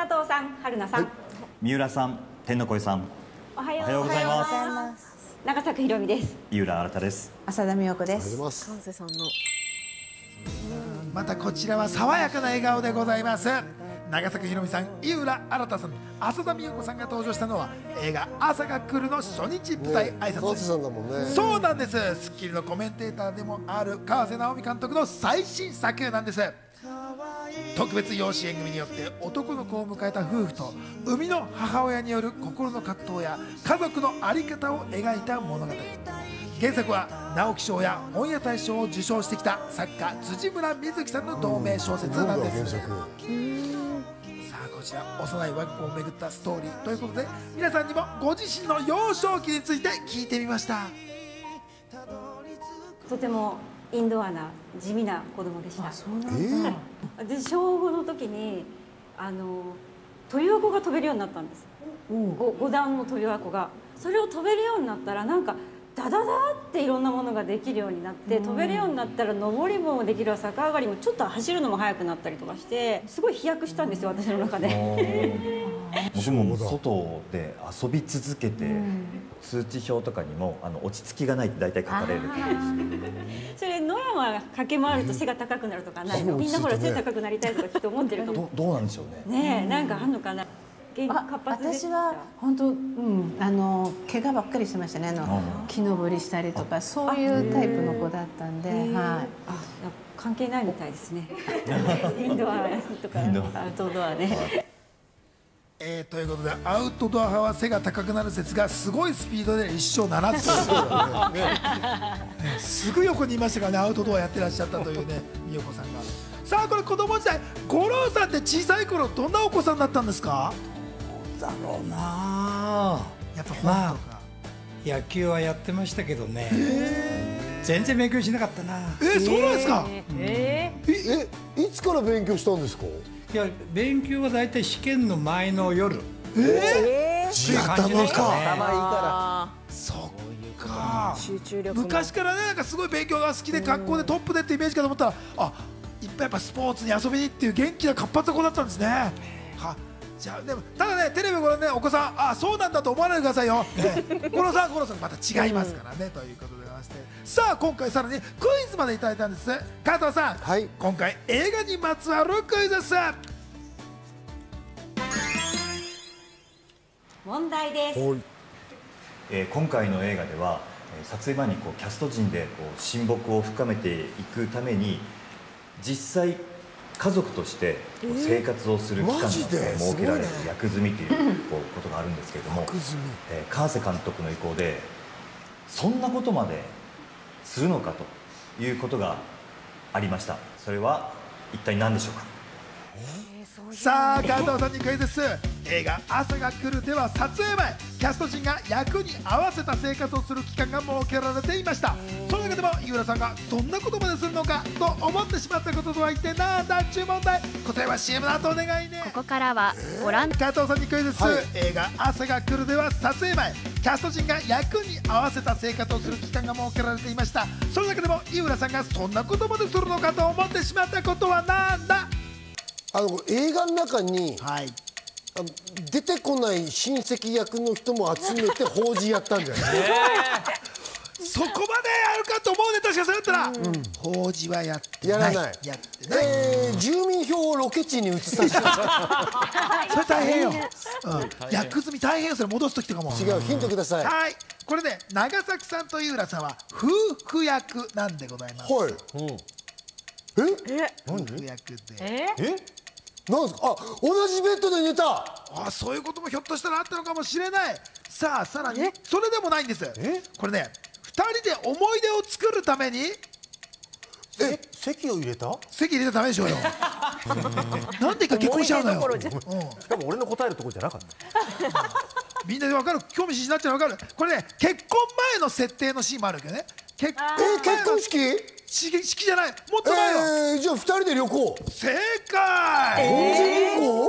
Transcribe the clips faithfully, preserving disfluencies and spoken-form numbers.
藤さん、春菜さん、はい、 三浦さん、天の声さん、 おはようございます。長作ひろみです。 井浦新です。 浅田美代子です。 川瀬さんのまたこちらは爽やかな笑顔でございます。長作ひろみさん、井浦新さん、浅田美代子さんが登場したのは映画「朝が来る」の初日舞台挨拶、ね、 川瀬さんだもんね。 そうなんです。『スッキリ』のコメンテーターでもある川瀬直美監督の最新作なんです。特別養子縁組によって男の子を迎えた夫婦と生みの母親による心の葛藤や家族の在り方を描いた物語。原作は直木賞や本屋大賞を受賞してきた作家辻村瑞希さんの同名小説なんです。さあこちら幼い我が子をめぐったストーリーということで、皆さんにもご自身の幼少期について聞いてみました。 とてもインドアな地味な子供でした。私小ごの時にあの飛び箱が飛べるようになったんです。五段の飛び箱が、それを飛べるようになったらなんかダダダっていろんなものができるようになって、飛べるようになったら上りもできるわ、逆上がりもちょっと走るのも速くなったりとかして、すごい飛躍したんですよ、私の中で。 僕も外で遊び続けて、通知表とかにもあの落ち着きがないって大体書かれる。 それ野山駆け回ると背が高くなるとかないの？みんなほら背高くなりたいとかきっと思ってると思う。 どうなんでしょうね。 ねえ、なんかあんのかな。 私は本当、うん、あの怪我ばっかりしてましたね。あの木登りしたりとかそういうタイプの子だったんで、はい。あ、 関係ないみたいですね。インドアとかアウトドアね。 えー、ということでアウトドア派は背が高くなる説がすごいスピードで一生ならずすぐ横にいましたからね、アウトドアやってらっしゃったというね美代子さんが。さあこれ子供時代、五郎さんって小さい頃どんなお子さんだったんですか？ だろうな。 やっぱ本とか、 まあ、野球はやってましたけどね、全然勉強しなかったな。 えー、そうなんですか？ えー、えいつから勉強したんですか？ いや、勉強はだいたい試験の前の夜。 えー、 地頭か。頭いいから。そっか。 集中力。 昔からね、なんかすごい勉強が好きで学校でトップでってイメージかと思ったら、あ、いっぱいやっぱスポーツに遊びにっていう元気な活発な子だったんですね。は、じゃあでもただね、テレビご覧ねお子さん、あ、そうなんだと思わないでくださいよ。ね、五郎さん五郎さんまた違いますからね、ということでございまして、さあ今回さらにクイズまでいただいたんです。加藤さん、はい、今回映画にまつわるクイズです。 問題です。 えー、今回の映画では撮影前にこうキャスト陣でこう親睦を深めていくために実際家族として生活をする期間が設けられる役積みということがあるんですけれども、えー、川瀬監督の意向でそんなことまでするのかということがありました。それは一体何でしょうか？ さあ加藤さんにクイズです。映画「朝が来る」では撮影前キャスト陣が役に合わせた生活をする期間が設けられていました。その中でも井浦さんがそんなことまでするのかと思ってしまったこととは一体なんだっちゅう問題。答えは シーエム の後お願いね。 ここからはご覧、 加藤さんにクイズです、はい、映画「朝が来る」では撮影前キャスト陣が役に合わせた生活をする期間が設けられていました。その中でも井浦さんがそんなことまでするのかと思ってしまったことはなんだ？ あの映画の中に、 はい、 あの出てこない親戚役の人も集めて法事やったんじゃない？ そこまでやるかと思うね。確かそれだったら、うん、法事はやってない。 やらない。 やってない。 えー、住民票をロケ地に移させた。 それ大変よ。うん、役積み大変よ。それ戻す時とかも。 違う、ヒントください。 はい。これね、長崎さんと井浦さんは夫婦役なんでございます。 はい。うんえ夫婦役で。 ええなんですか？あ、同じベッドで寝た。 あ、そういうこともひょっとしたらあったのかもしれない。さあさらにそれでもないんです。これね、二人で思い出を作るためにえ席を入れた？ 席入れたためでしょうよ。なんでか結婚しちゃうのよ。 しかも俺の答えるところじゃなかった。 みんなで分かる、興味津々になっちゃうの分かる。これね、結婚前の設定のシーンもあるけどね。結婚え結婚式？ 式じゃない、もっと前よ。 えー、じゃあ二人で旅行。 正解。 温泉旅行？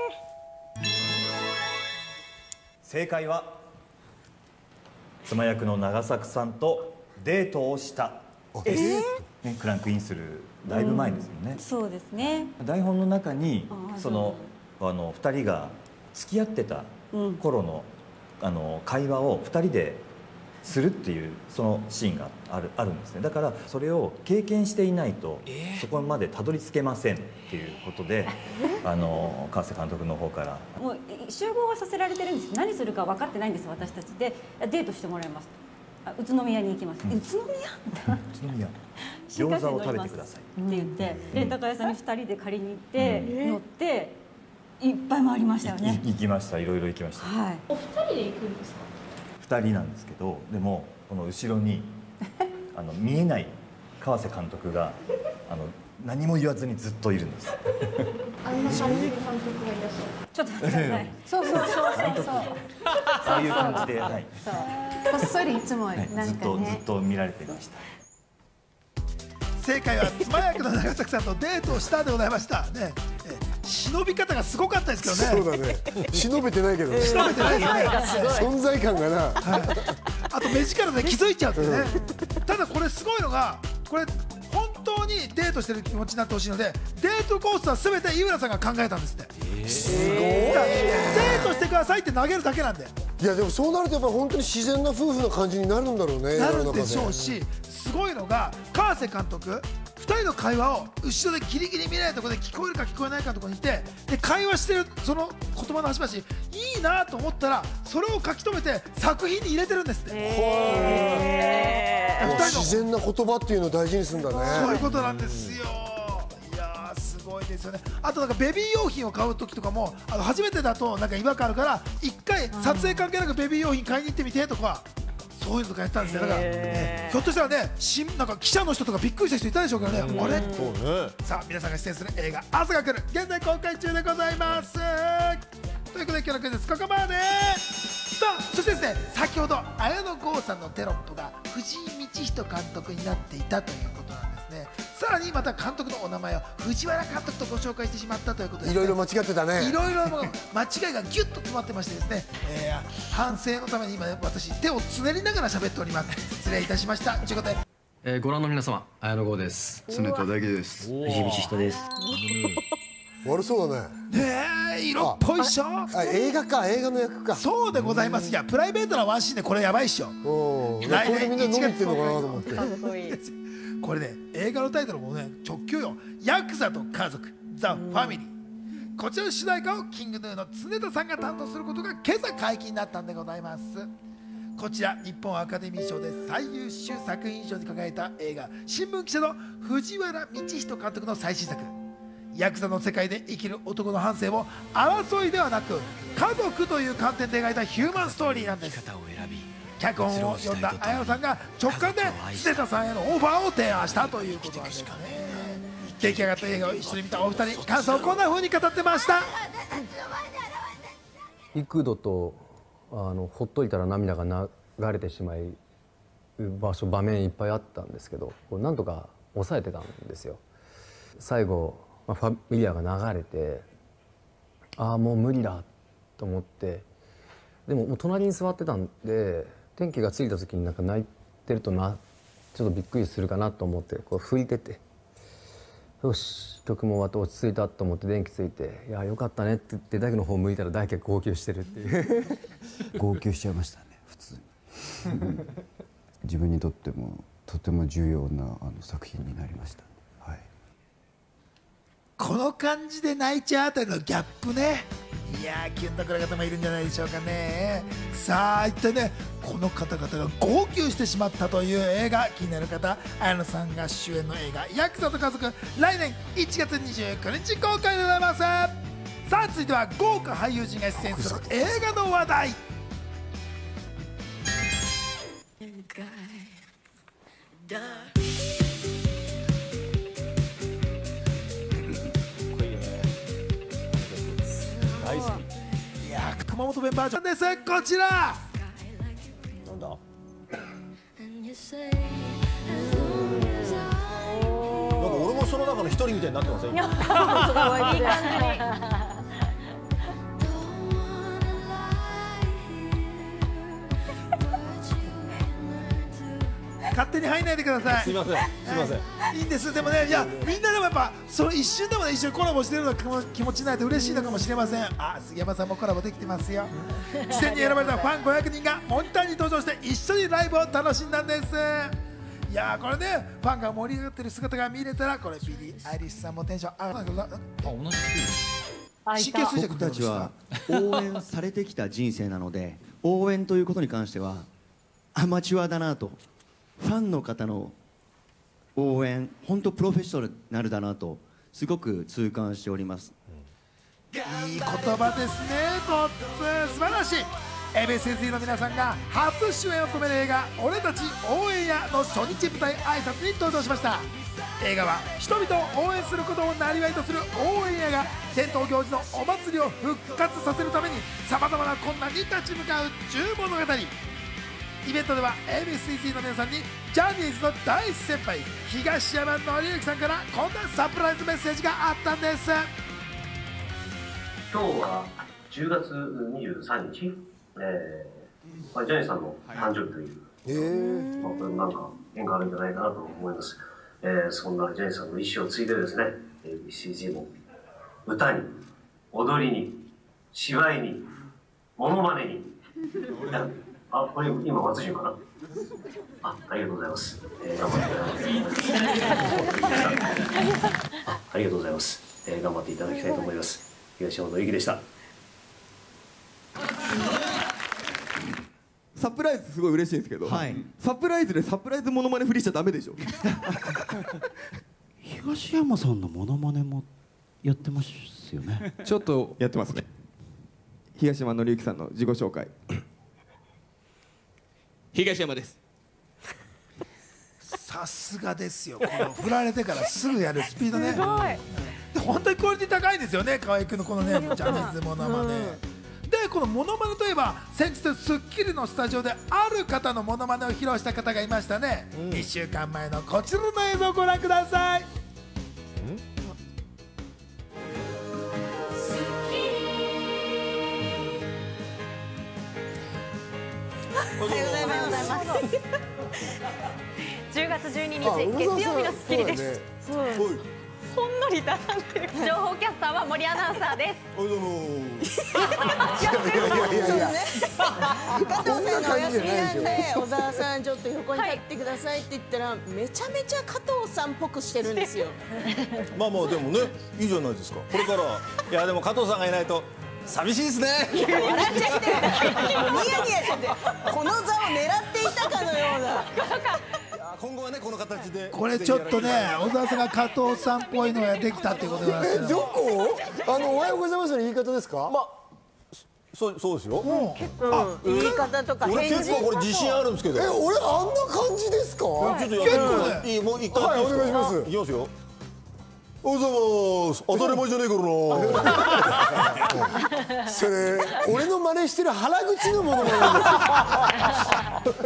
正解は妻役の長作さんとデートをしたです、ね、クランクインするだいぶ前ですよね、 うん、そうですね。 台本の中にそのあのふたりが付き合ってた頃の、うん、あの会話をふたりでするっていうそのシーンがあるあるんですね。だからそれを経験していないとそこまでたどり着けませんっていうことで、あの川瀬監督の方からもう集合はさせられてるんです。何するか分かってないんです私たちで。デートしてもらいます。あ、宇都宮に行きます、うん、宇都宮宇都宮餃子を食べてくださいって言って、レンタカー屋さんにふたりで借りに行って、うん、乗っていっぱい回りましたよね。 行きました。いろいろ行きました、 はい、 お二人で行くんですか？ ふたりなんですけど、でもこの後ろにあの見えない川瀬監督があの何も言わずにずっといるんです。 あんな感じの監督がいらっしゃる。 ちょっと待ってください。 そうそうそうそうそう。 そういう感じで、はい、 こっそりいつもなんかね、 はい、ずっとずっと見られていました。 正解は妻役の長崎さんとデートをしたでございましたね。忍び方がすごかったですけどね。 そうだね。忍べてないけどね。 忍べてないですね。 存在感がな。はい、 あと目力で気づいちゃうってね。うん、ただこれすごいのが、これ本当にデートしてる気持ちになってほしいので、デートコースはすべて井浦さんが考えたんですって。えー、すごい。デートしてくださいって投げるだけなんで。 いやでもそうなるとやっぱり本当に自然な夫婦の感じになるんだろうね。 なるんでしょうし、すごいのが川瀬監督。ふたりの会話を後ろでギリギリ見えないところで聞こえるか聞こえないかのところにいて、で会話してるその言葉の端々いいなと思ったらそれを書き留めて作品に入れてるんですって。 へー、自然な言葉っていうのを大事にするんだね。 そういうことなんですよ。いやーすごいですよね。あとなんかベビー用品を買う時とかも、あの初めてだとなんか違和感あるから一回撮影関係なくベビー用品買いに行ってみてとか。そういうのとかやったんですよ。だから、ね、ひょっとしたらね、しなんか記者の人とかびっくりした人いたでしょうからね。あれ、そうね。さあ皆さんが出演する映画「朝が来る」現在公開中でございます。ということで今日のクイズです。ここまで。さあそしてですね、先ほど綾野剛さんのテロップが藤井道人監督になっていたということなんですね。さらにまた監督のお名前を藤原監督とご紹介してしまったということで、ね、 いろいろ間違ってたね。 いろいろ間違いがギュッと詰まってましてですね、えー、反省のために今私手をつねりながら喋っております。失礼いたしました。ということで、 えー、ご覧の皆様、綾野剛です。 常田大樹です。 藤井道人です。 悪そうだね。 ねえ、色っぽいっしょ。 あ、映画か、映画の役か。 そうでございます。いや、プライベートなワンシーンでこれやばいっしょ。 おお。来年みんな飲みってんのかなと思って。 かっこいい。これね、映画のタイトルもね、直球よ。ヤクザと家族、ザ・ファミリー。こちらの主題歌をキングヌーの常田さんが担当することが今朝解禁になったんでございます。こちら日本アカデミー賞で最優秀作品賞に輝いた映画、新聞記者の藤原道人監督の最新作。ヤクザの世界で生きる男の半生を争いではなく家族という観点で描いたヒューマンストーリーなんです。脚本を読んだ綾野さんが直感で常田さんへのオファーを提案したということなんですね。出来上がった映画を一緒に見たお二人、感想をこんな風に語ってました。 幾度とあのほっといたら涙が流れてしまい場所場面いっぱいあったんですけど、なんとか抑えてたんですよ。最後ファミリアが流れて、ああもう無理だと思って、でももう隣に座ってたんで、天気がついた時になんか泣いてるとなちょっとびっくりするかなと思ってこう拭いてて、よし曲も終わって落ち着いたと思って電気ついて、いやよかったねって言って大輝の方向いたら大輝が号泣してるっていう号泣しちゃいましたね普通に自分にとってもとても重要なあの作品になりました。 この感じで泣いちゃうあたりのギャップね、いやーキュンとくる方もいるんじゃないでしょうかね。さあ一体ね、この方々が号泣してしまったという映画、気になる方、綾野さんが主演の映画ヤクザと家族、来年いちがつにじゅうくにち公開でございます。さあ続いては豪華俳優陣が出演する映画の話題。いや熊本弁バージョンです。こちらなんだ、なんか俺もその中の一人みたいになってません？いい感じ。 勝手に入んないでください。 すみません、すみません、 はい、いいんです。でもね、いやみんなでもやっぱその一瞬でもね一緒にコラボしてるのが気持ちないと嬉しいのかもしれません。あ、杉山さんもコラボできてますよ。事前に選ばれたファンごひゃくにんがモニターに登場して一緒にライブを楽しんだんです。いやーこれね、ファンが盛り上がってる姿が見れたら、これビリー・アイリッシュさんもテンション上がる。あ、同じ神経衰弱。 僕たちは応援されてきた人生なので、応援ということに関してはアマチュアだなと、ファンの方の応援、本当プロフェッショナルだなとすごく痛感しております。 いい言葉ですね。とっつ素晴らしい。エービーエスジー の皆さんが初主演を務める映画「俺たち応援屋」の初日舞台挨拶に登場しました。映画は人々を応援することを生業とする応援屋が伝統行事のお祭りを復活させるためにさまざまな困難に立ち向かう10物語。イベントでは エービーエスジー の皆さんにジャニーズの大先輩東山紀之さんからこんなサプライズメッセージがあったんです。 今日はじゅうがつにじゅうさんにち、えーまあ、ジャニーさんの誕生日という、えーまあ、これもなんか縁があるんじゃないかなと思います。えー、そんなジャニーさんの意思を継いでですね、 エービーシージー も歌に踊りに芝居にモノマネにあ、これ今松潤かな。あ、ありがとうございます。えー、頑張っていただきたいあ、ありがとうございます。えー、頑張っていただきたいと思います。東山紀之でした。 サプライズすごい嬉しいんですけど、はい、サプライズでサプライズモノマネ振りしちゃダメでしょ。 東山さんのモノマネもやってますよね。 ちょっとやってますね。東山紀之さんの自己紹介。東山です。 さすがですよ。この振られてからすぐやるスピードね。 すごい。 で本当にクオリティ高いんですよね。河合君のこのねジャニーズモノマネ。でこのモノマネといえば先日『スッキリ』のスタジオである方のモノマネを披露した方がいましたね。うん、いっしゅうかんまえのこちらの映像をご覧ください。 おはようございます。じゅうがつじゅうににち月曜日の『スッキリ』です。ほんのり出さんでる。情報キャスターは森アナウンサーです。 おはようございます。 加藤さんがお休みなんで、小沢さんちょっと横に立ってくださいって言ったら、めちゃめちゃ加藤さんっぽくしてるんですよ。 まあまあでもね、いいじゃないですか。これからいやでも加藤さんがいないと寂しいですね。 笑っちゃってニヤニヤしてて、この座を狙っていたかのような。 今後はねこの形でこれちょっとね小沢さんが加藤さんっぽいのができたっていうことなんですけど。 えどこ？あのおはようございますの言い方ですか？ まあそうそうですよ。 結構言い方とか俺結構これ自信あるんですけど。 え俺あんな感じですか？ ちょっとやってみます。いいもう一回やっていいですか？はいお願いします。いきますよ。おはようございます。当たり前じゃねえからな。 それ俺の真似してる原口のものなんです。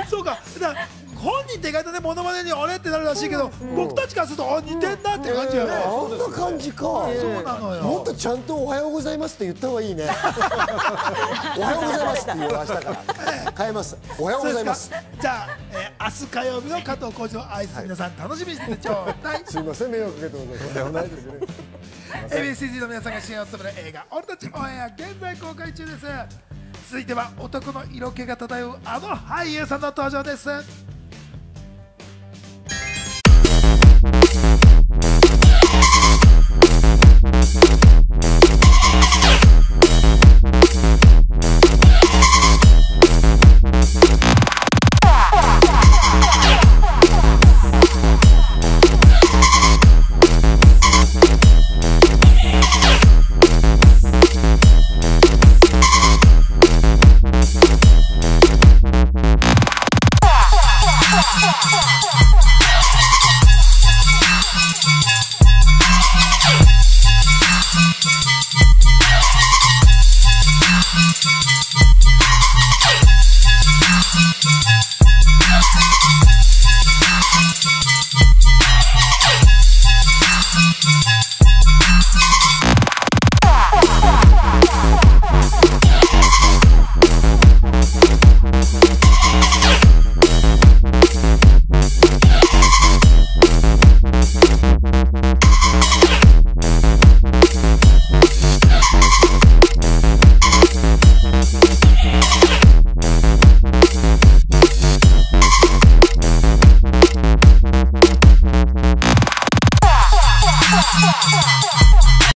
そうか。だから本人って意外とねモノマネにあれってなるらしいけど、僕たちからするとあ似てんなって感じやね。 あんな感じか。 そうなのよ。 もっとちゃんとおはようございますって言った方がいいね。おはようございますって言う明日から変えます。おはようございます。 じゃあ、えー、明日火曜日の加藤浩次の挨拶、皆さん楽しみにしててちょうだい。 すみません迷惑かけてもとんでもないですね。 エービーシージー の皆さんが主演を務める映画「俺たちオンエア」現在公開中です。続いては男の色気が漂うあの俳優さんの登場です。